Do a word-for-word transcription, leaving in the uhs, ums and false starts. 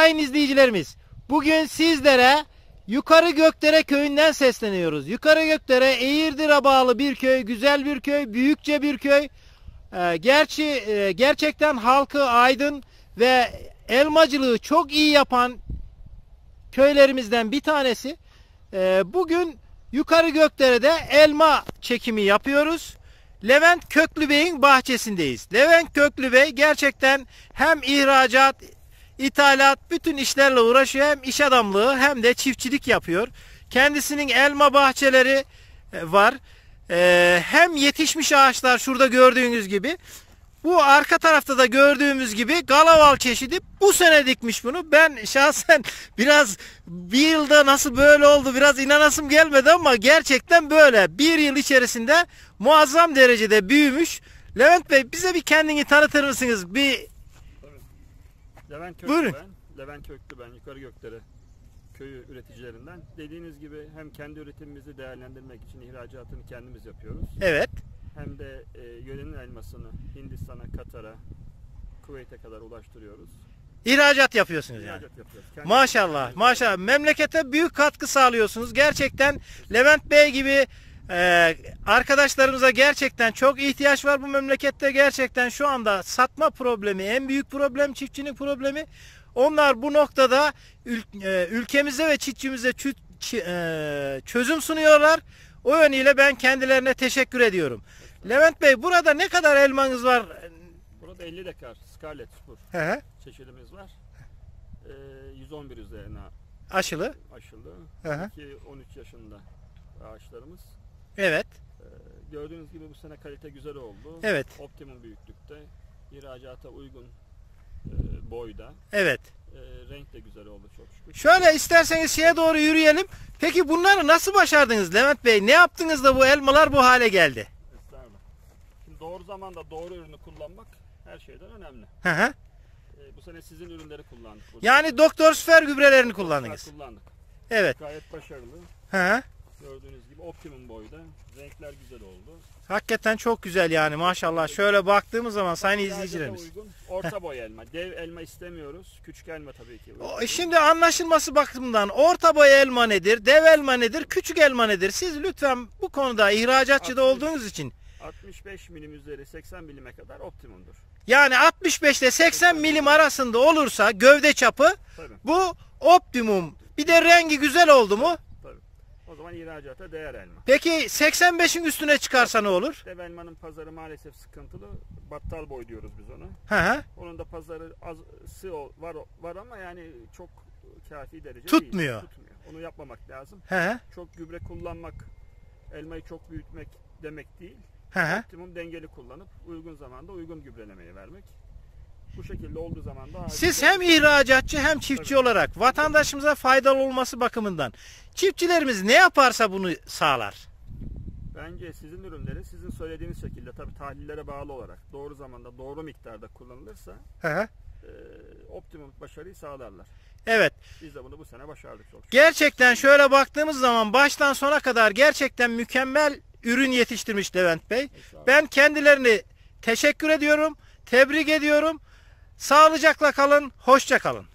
sayın izleyicilerimiz, bugün sizlere Yukarı Gökdere köyünden sesleniyoruz. Yukarı Gökdere Eğirdir'e bağlı bir köy, güzel bir köy, büyükçe bir köy. Ee, gerçi e, gerçekten halkı aydın ve elmacılığı çok iyi yapan köylerimizden bir tanesi. Ee, bugün Yukarı Gökdere'de elma çekimi yapıyoruz. Levent Köklü Bey'in bahçesindeyiz. Levent Köklü Bey gerçekten hem ihracat, ithalat, bütün işlerle uğraşıyor. Hem iş adamlığı hem de çiftçilik yapıyor. Kendisinin elma bahçeleri var. Ee, hem yetişmiş ağaçlar şurada gördüğünüz gibi. Bu arka tarafta da gördüğümüz gibi galaval çeşidi, bu sene dikmiş bunu. Ben şahsen biraz bir yılda nasıl böyle oldu biraz inanasım gelmedi ama gerçekten böyle. Bir yıl içerisinde muazzam derecede büyümüş. Levent Bey, bize bir kendini tanıtır mısınız? Bir Levent Köklü Buyurun. ben. Levent Köklü ben. Yukarı Gökdere köyü üreticilerinden. Dediğiniz gibi hem kendi üretimimizi değerlendirmek için ihracatını kendimiz yapıyoruz. Evet. Hem de e, yörenin elmasını Hindistan'a, Katar'a, Kuveyt'e kadar ulaştırıyoruz. İhracat yapıyorsunuz yani. İhracat yapıyoruz. Kendi Maşallah, maşallah. Memlekete büyük katkı sağlıyorsunuz. Gerçekten Levent Bey gibi e, arkadaşlarımıza gerçekten çok ihtiyaç var bu memlekette. Gerçekten şu anda satma problemi, en büyük problem çiftçinin problemi. Onlar bu noktada ül, e, ülkemize ve çiftçimize çü, çi, e, çözüm sunuyorlar. O yönüyle ben kendilerine teşekkür ediyorum. Levent Bey, burada ne kadar elmanız var? Burada elli dekar Scarlet Spur Hı hı. çeşidimiz var. E, yüz on bir üzerine Aşılı. aşıldı. Hı hı. iki on üç yaşında ağaçlarımız. Evet. E, gördüğünüz gibi bu sene kalite güzel oldu. Evet. Optimum büyüklükte, ihracata uygun e, boyda. Evet. E, renk de güzel oldu çok şükür. Şöyle isterseniz şeye doğru yürüyelim. Peki bunları nasıl başardınız Levent Bey? Ne yaptınız da bu elmalar bu hale geldi? Estağfurullah. Şimdi doğru zamanda doğru ürünü kullanmak her şeyden önemli. Hı hı. E, bu sene sizin ürünleri kullandık. Burada. Yani Doktor Süper gübrelerini kullandınız. Kullandık. Evet. Gayet başarılı. Hı hı. Gördüğünüz gibi optimum boyda. Renkler güzel oldu. Hakikaten çok güzel yani maşallah. Şöyle baktığımız zaman sayın İhracata izleyicilerimiz. uygun, orta boy elma. Dev elma istemiyoruz. Küçük elma tabii ki. O, Şimdi anlaşılması bakımından orta boy elma nedir, dev elma nedir, küçük elma nedir? Siz lütfen bu konuda ihracatçıda altmış olduğunuz için. altmış beş milim üzeri seksen milime kadar optimumdur. Yani altmış beş ile seksen milim arasında olursa gövde çapı, Tabii. bu optimum. Bir de rengi güzel oldu mu? Tabii. O zaman ihracata değer elma. Peki seksen beşin üstüne çıkarsa ne olur? Dev elmanın pazarı maalesef sıkıntılı. Battal boy diyoruz biz ona. Hı hı. Onun da pazarı azı var var ama yani çok kafi derece Tutmuyor. değil. Tutmuyor. Onu yapmamak lazım. Hı hı. Çok gübre kullanmak, elmayı çok büyütmek demek değil. Hı hı. Optimum dengeli kullanıp uygun zamanda uygun gübrelemeyi vermek. Bu şekilde olduğu zaman da Siz hem ihracatçı hem çiftçi olarak vatandaşımıza faydalı olması bakımından çiftçilerimiz ne yaparsa bunu sağlar. bence sizin ürünleri sizin söylediğiniz şekilde tabii tahlillere bağlı olarak doğru zamanda doğru miktarda kullanılırsa Hı hı. e, optimum başarıyı sağlarlar. Evet. Biz de bunu bu sene başardık çok şükür. Gerçekten şöyle baktığımız zaman baştan sona kadar gerçekten mükemmel ürün yetiştirmiş Levent Bey. Ben kendilerini teşekkür ediyorum, tebrik ediyorum. Sağlıcakla kalın, hoşça kalın.